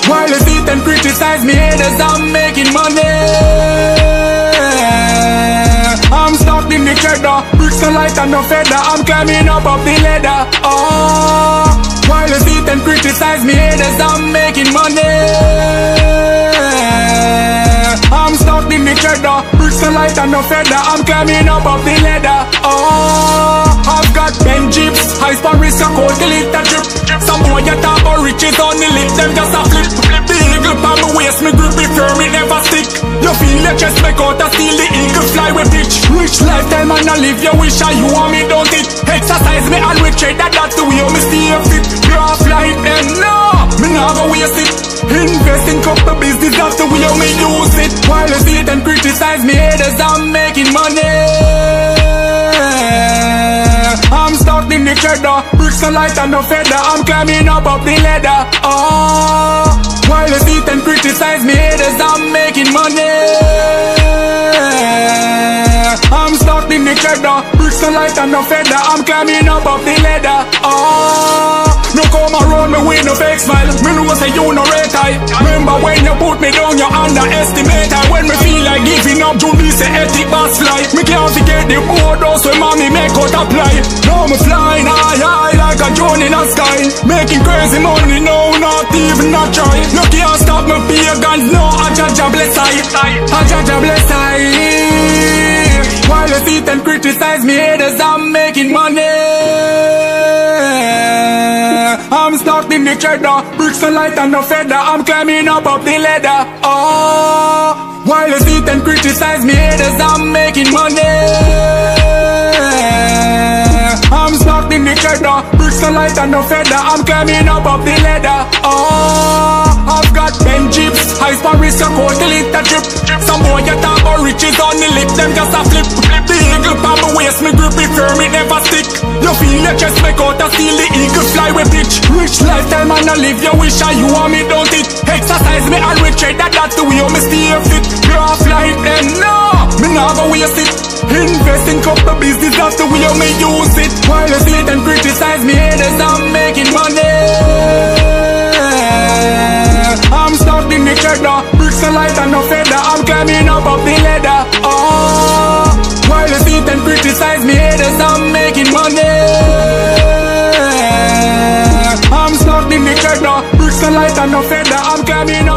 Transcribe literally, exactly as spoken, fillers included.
While you sit and criticize me haters, I'm making money. I'm stuck in the cheddar, bricks no light and no feather. I'm climbing up up the ladder. Oh, while you sit and criticize me haters, I'm making money. I'm stuck in the cheddar, bricks no light and no feather. I'm climbing up up the ladder. Oh, I've got ten jeeps, high span risk a cold delete a drip. Some boy you talk about riches on the lip, them just a flip. The eagle pan me waist, me grip it firm, it never stick. You feel your chest make out a steal, the eagle fly with pitch. Rich lifestyle man, I live your wish and you want me don't it. Exercise me and we trade that, that's the way me stay fit. Graph like them, no, me nah go waste it. Invest in couple business, that's the way me use it. While you sit and criticize me haters, I'm making money. I'm stuck in the cheddar, bricks no light and no feather. I'm climbing up up the ladder. Oh, while you sit and criticize me haters, I'm making money. I'm stuck in the cheddar, bricks no light and no feather. I'm climbing up up the ladder. Oh, no come around me with no fake smile. Me know say you no rate I. Remember when you put me down, you underestimate I. When me feel like giving up, June me say ethic boss fly. Me can't forget the borders when mommy make out apply. Now me flying high high like a drone in a sky. Making crazy money, no, not even a try. You can't stop me pagans, no, a Jaja bless I. A Jaja bless I. While you sit and criticize me haters, I'm making money. I'm stuck in the cheddar, bricks no light and no feather. I'm climbing up up the ladder. Oh, while you sit and criticize me haters, I'm making money. I'm stuck in the cheddar, bricks no light and no feather. I'm climbing up up the ladder. Oh, I've got ten jeeps, high span risk a cold delete a drip. Some boy you talk about riches on the lip, them just a flip. The eagle pan me waist, me grip it firm, it never stick. You feel your chest make out a steal, the eagle fly with pitch. Rich lifestyle man, I live your wish and you want me don't it. Exercise me and we trade that, that's the way me stay fit. Graph like them, no, me nah go waste it. Invest in couple business, that's the way me use it. While you sit and criticize me haters, I'm making money. I'm stuck in the cheddar, bricks no light and no feather. I'm climbing up up the ladder. Oh, while you sit and criticize me haters, I'm making money. I'm stuck in the cheddar, bricks no light and no feather. I'm climbing up.